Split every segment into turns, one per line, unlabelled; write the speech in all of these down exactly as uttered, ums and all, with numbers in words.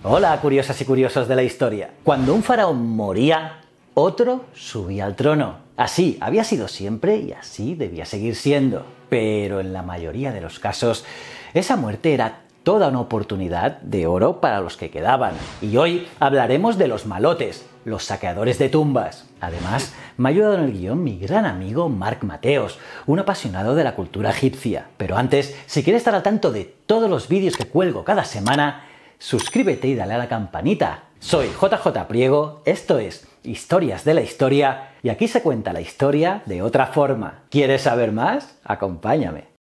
Hola, curiosas y curiosos de la historia. Cuando un faraón moría, otro subía al trono. Así había sido siempre y así debía seguir siendo. Pero en la mayoría de los casos, esa muerte era toda una oportunidad de oro para los que quedaban. Y hoy hablaremos de los malotes, los saqueadores de tumbas. Además, me ha ayudado en el guión mi gran amigo Marc Mateos, un apasionado de la cultura egipcia. Pero antes, si quieres estar al tanto de todos los vídeos que cuelgo cada semana, suscríbete y dale a la campanita. Soy J J Priego, esto es Historias de la Historia y aquí se cuenta la historia de otra forma. ¿Quieres saber más? Acompáñame.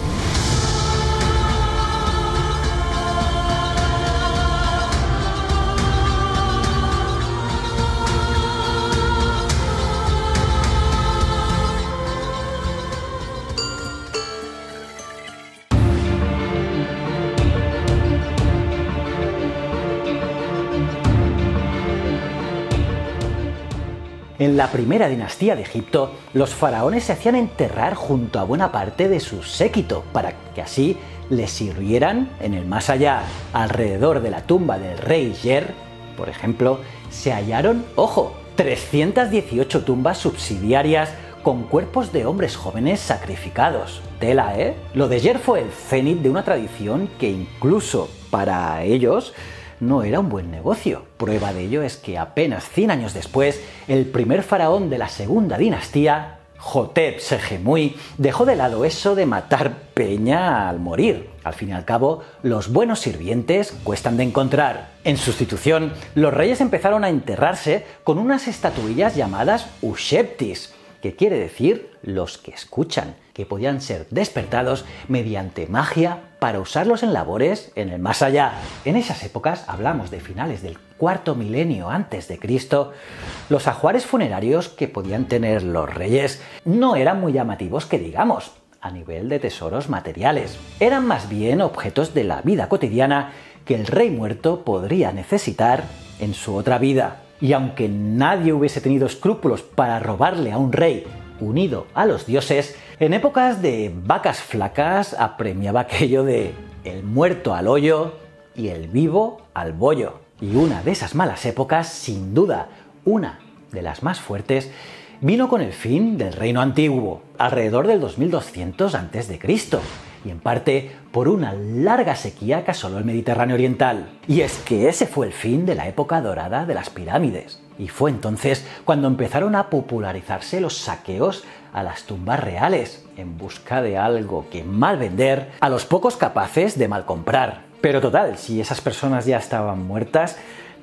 En la primera dinastía de Egipto, los faraones se hacían enterrar junto a buena parte de su séquito, para que así les sirvieran en el más allá. Alrededor de la tumba del rey Yer, por ejemplo, se hallaron, ojo, trescientas dieciocho tumbas subsidiarias con cuerpos de hombres jóvenes sacrificados. Tela, ¿eh? Lo de Yer fue el cenit de una tradición que incluso para ellos no era un buen negocio. Prueba de ello es que apenas cien años después, el primer faraón de la segunda dinastía, Jotep Segemui, dejó de lado eso de matar peña al morir. Al fin y al cabo, los buenos sirvientes cuestan de encontrar. En sustitución, los reyes empezaron a enterrarse con unas estatuillas llamadas Usheptis, que quiere decir los que escuchan, que podían ser despertados mediante magia para usarlos en labores en el más allá. En esas épocas, hablamos de finales del cuarto milenio antes de Cristo, los ajuares funerarios que podían tener los reyes no eran muy llamativos que digamos, a nivel de tesoros materiales. Eran más bien objetos de la vida cotidiana que el rey muerto podría necesitar en su otra vida. Y aunque nadie hubiese tenido escrúpulos para robarle a un rey unido a los dioses, en épocas de vacas flacas apremiaba aquello de el muerto al hoyo y el vivo al bollo. Y una de esas malas épocas, sin duda una de las más fuertes, vino con el fin del reino antiguo, alrededor del dos mil doscientos antes de Cristo, y en parte por una larga sequía que asoló el Mediterráneo oriental. Y es que ese fue el fin de la época dorada de las pirámides. Y fue entonces cuando empezaron a popularizarse los saqueos a las tumbas reales, en busca de algo que mal vender a los pocos capaces de mal comprar. Pero total, si esas personas ya estaban muertas,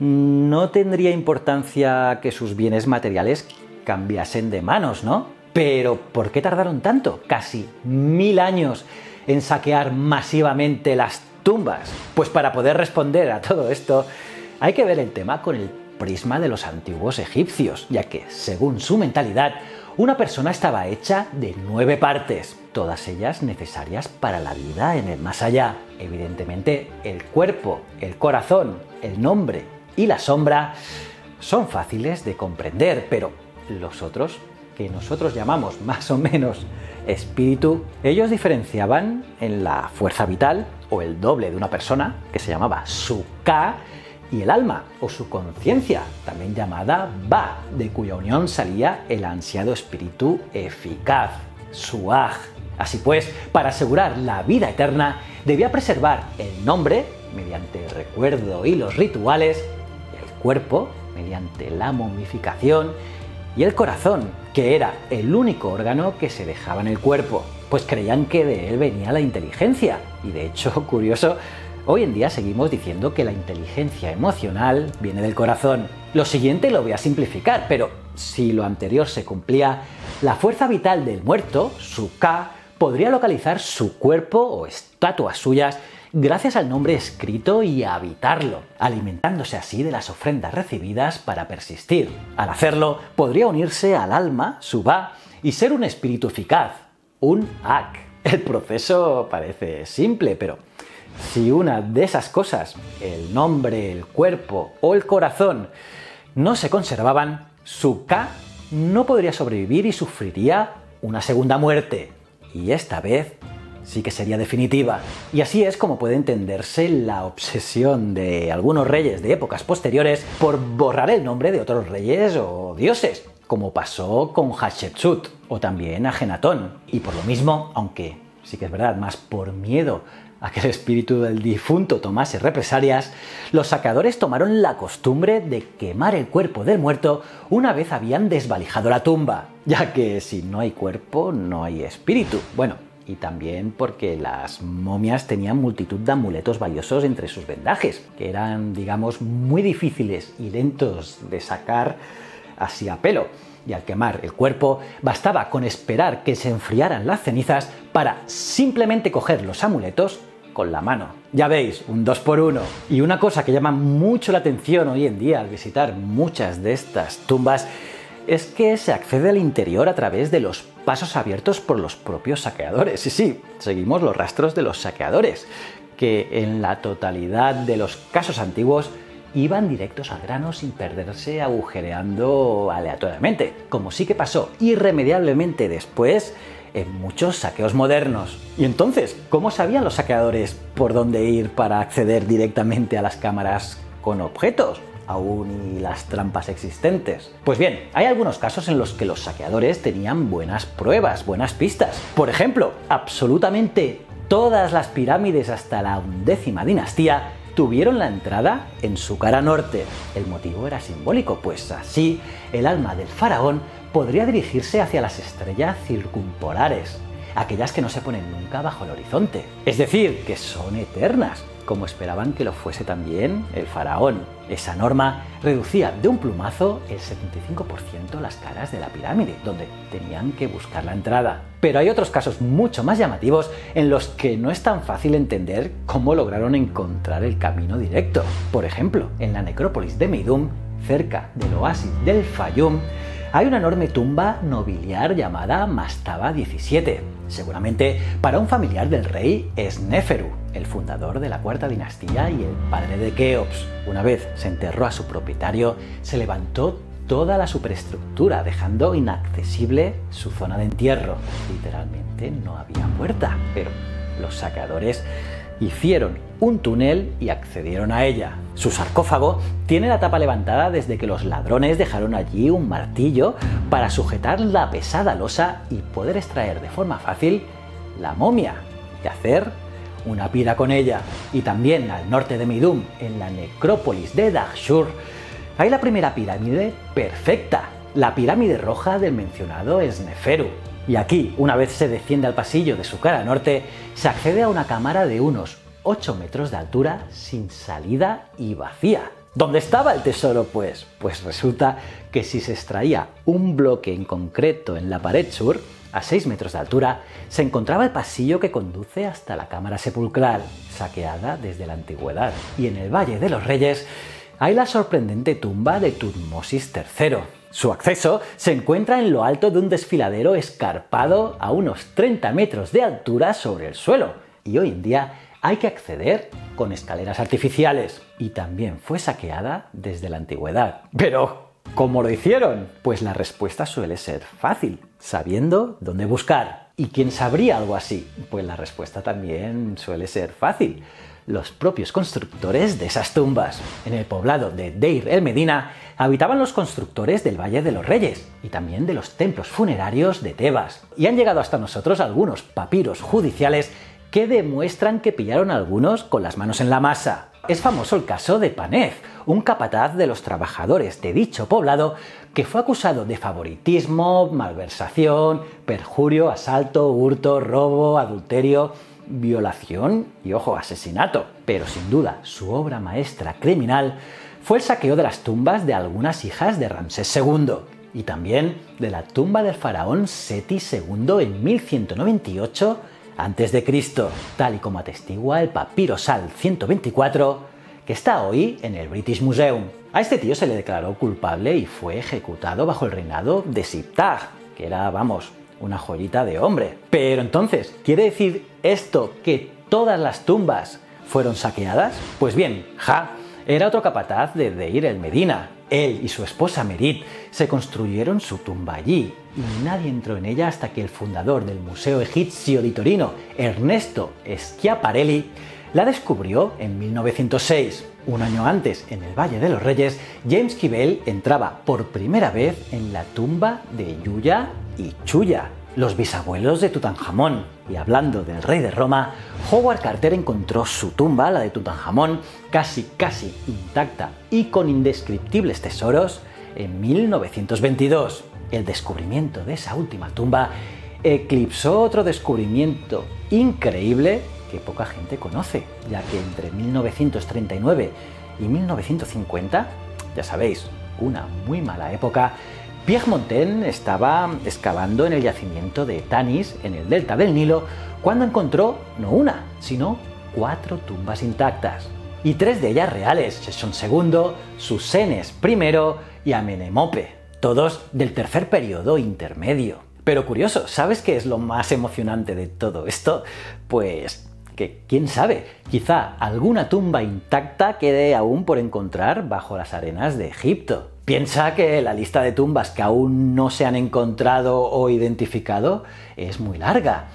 no tendría importancia que sus bienes materiales cambiasen de manos, ¿no? Pero ¿por qué tardaron tanto? Casi mil años en saquear masivamente las tumbas. Pues para poder responder a todo esto, hay que ver el tema con el prisma de los antiguos egipcios, ya que, según su mentalidad, una persona estaba hecha de nueve partes, todas ellas necesarias para la vida en el más allá. Evidentemente, el cuerpo, el corazón, el nombre y la sombra son fáciles de comprender, pero los otros, que nosotros llamamos más o menos espíritu, ellos diferenciaban en la fuerza vital, o el doble de una persona, que se llamaba su Ka, y el alma, o su conciencia, también llamada Ba, de cuya unión salía el ansiado espíritu eficaz, su Aj. Así pues, para asegurar la vida eterna, debía preservar el nombre, mediante el recuerdo y los rituales, el cuerpo, mediante la momificación, y el corazón, que era el único órgano que se dejaba en el cuerpo, pues creían que de él venía la inteligencia. Y de hecho, curioso, hoy en día seguimos diciendo que la inteligencia emocional viene del corazón. Lo siguiente lo voy a simplificar, pero si lo anterior se cumplía, la fuerza vital del muerto, su Ka, podría localizar su cuerpo o estatuas suyas gracias al nombre escrito y a habitarlo, alimentándose así de las ofrendas recibidas para persistir. Al hacerlo, podría unirse al alma, su Ba, y ser un espíritu eficaz, un Ak. El proceso parece simple, pero si una de esas cosas, el nombre, el cuerpo o el corazón, no se conservaban, su Ka no podría sobrevivir y sufriría una segunda muerte, y esta vez sí que sería definitiva. Y así es como puede entenderse la obsesión de algunos reyes de épocas posteriores por borrar el nombre de otros reyes o dioses, como pasó con Hatshepsut o también Ajenatón. Y por lo mismo, aunque sí que es verdad, más por miedo a que el espíritu del difunto tomase represalias, los saqueadores tomaron la costumbre de quemar el cuerpo del muerto una vez habían desvalijado la tumba, ya que si no hay cuerpo no hay espíritu. Bueno, y también porque las momias tenían multitud de amuletos valiosos entre sus vendajes, que eran, digamos, muy difíciles y lentos de sacar así a pelo. Y al quemar el cuerpo, bastaba con esperar que se enfriaran las cenizas para simplemente coger los amuletos con la mano. Ya veis, un dos por uno. Y una cosa que llama mucho la atención hoy en día al visitar muchas de estas tumbas es que se accede al interior a través de los pasos abiertos por los propios saqueadores. Sí, sí, seguimos los rastros de los saqueadores, que en la totalidad de los casos antiguos iban directos al grano sin perderse agujereando aleatoriamente, como sí que pasó irremediablemente después en muchos saqueos modernos. Y entonces, ¿cómo sabían los saqueadores por dónde ir para acceder directamente a las cámaras con objetos, aún y las trampas existentes? Pues bien, hay algunos casos en los que los saqueadores tenían buenas pruebas, buenas pistas. Por ejemplo, absolutamente todas las pirámides hasta la undécima dinastía tuvieron la entrada en su cara norte. El motivo era simbólico, pues así el alma del faraón podría dirigirse hacia las estrellas circumpolares, aquellas que no se ponen nunca bajo el horizonte, es decir, que son eternas, como esperaban que lo fuese también el faraón. Esa norma reducía de un plumazo el setenta y cinco por ciento las caras de la pirámide, donde tenían que buscar la entrada. Pero hay otros casos mucho más llamativos en los que no es tan fácil entender cómo lograron encontrar el camino directo. Por ejemplo, en la necrópolis de Meidum, cerca del oasis del Fayum, hay una enorme tumba nobiliar llamada Mastaba diecisiete, seguramente para un familiar del rey Sneferu, el fundador de la cuarta dinastía y el padre de Keops. Una vez se enterró a su propietario, se levantó toda la superestructura, dejando inaccesible su zona de entierro. Literalmente no había puerta, pero los saqueadores hicieron un túnel y accedieron a ella. Su sarcófago tiene la tapa levantada desde que los ladrones dejaron allí un martillo para sujetar la pesada losa y poder extraer de forma fácil la momia y hacer una pira con ella. Y también al norte de Meidum, en la necrópolis de Dahshur, hay la primera pirámide perfecta, la pirámide roja del mencionado Sneferu. Y aquí, una vez se desciende al pasillo de su cara norte, se accede a una cámara de unos ocho metros de altura, sin salida y vacía. ¿Dónde estaba el tesoro, pues? Pues resulta que si se extraía un bloque en concreto en la pared sur, a seis metros de altura, se encontraba el pasillo que conduce hasta la cámara sepulcral, saqueada desde la antigüedad. Y en el Valle de los Reyes hay la sorprendente tumba de Tutmosis tercero. Su acceso se encuentra en lo alto de un desfiladero escarpado a unos treinta metros de altura sobre el suelo, y hoy en día hay que acceder con escaleras artificiales, y también fue saqueada desde la antigüedad. Pero, ¿cómo lo hicieron? Pues la respuesta suele ser fácil, sabiendo dónde buscar. ¿Y quién sabría algo así? Pues la respuesta también suele ser fácil: los propios constructores de esas tumbas. En el poblado de Deir el Medina habitaban los constructores del Valle de los Reyes y también de los templos funerarios de Tebas. Y han llegado hasta nosotros algunos papiros judiciales que demuestran que pillaron a algunos con las manos en la masa. Es famoso el caso de Panef, un capataz de los trabajadores de dicho poblado que fue acusado de favoritismo, malversación, perjurio, asalto, hurto, robo, adulterio, violación y, ojo, asesinato. Pero sin duda su obra maestra criminal fue el saqueo de las tumbas de algunas hijas de Ramsés segundo y también de la tumba del faraón Seti segundo en mil ciento noventa y ocho antes de Cristo, tal y como atestigua el papiro Sal ciento veinticuatro, que está hoy en el British Museum. A este tío se le declaró culpable y fue ejecutado bajo el reinado de Siptah, que era, vamos, una joyita de hombre. Pero entonces, ¿quiere decir esto que todas las tumbas fueron saqueadas? Pues bien, Ja era otro capataz de Deir el Medina. Él y su esposa Merit se construyeron su tumba allí, y nadie entró en ella hasta que el fundador del Museo Egipcio di Torino, Ernesto Schiaparelli, la descubrió en mil novecientos seis. Un año antes, en el Valle de los Reyes, James Kibble entraba por primera vez en la tumba de Yuya y Chuya, los bisabuelos de Tutankamón. Y hablando del rey de Roma, Howard Carter encontró su tumba, la de Tutankamón, casi casi intacta y con indescriptibles tesoros en mil novecientos veintidós. El descubrimiento de esa última tumba eclipsó otro descubrimiento increíble que poca gente conoce, ya que entre mil novecientos treinta y nueve y mil novecientos cincuenta, ya sabéis, una muy mala época, Pierre Montel estaba excavando en el yacimiento de Tanis, en el delta del Nilo, cuando encontró no una, sino cuatro tumbas intactas. Y tres de ellas reales: Sesón segundo, Susenes primero y Amenemope, todos del tercer periodo intermedio. Pero curioso, ¿sabes qué es lo más emocionante de todo esto? Pues que, quién sabe, quizá alguna tumba intacta quede aún por encontrar bajo las arenas de Egipto. Piensa que la lista de tumbas que aún no se han encontrado o identificado es muy larga.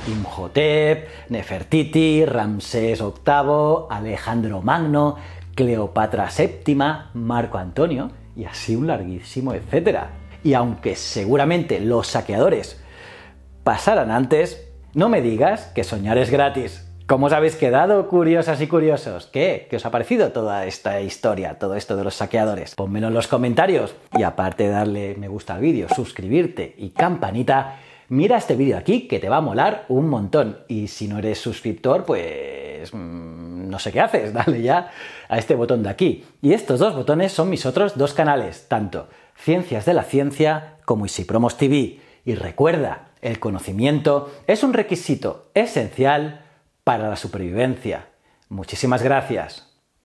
Imhotep, Nefertiti, Ramsés octavo, Alejandro Magno, Cleopatra séptima, Marco Antonio y así un larguísimo etcétera. Y aunque seguramente los saqueadores pasaran antes, no me digas que soñar es gratis. ¿Cómo os habéis quedado, curiosas y curiosos? ¿Qué? ¿Qué os ha parecido toda esta historia, todo esto de los saqueadores? Pónmelo en los comentarios. Y aparte de darle me gusta al vídeo, suscribirte y campanita, mira este vídeo aquí que te va a molar un montón. Y si no eres suscriptor, pues mmm, no sé qué haces, dale ya a este botón de aquí. Y estos dos botones son mis otros dos canales, tanto Ciencias de la Ciencia como Isipromos T V. Y recuerda, el conocimiento es un requisito esencial para la supervivencia. Muchísimas gracias.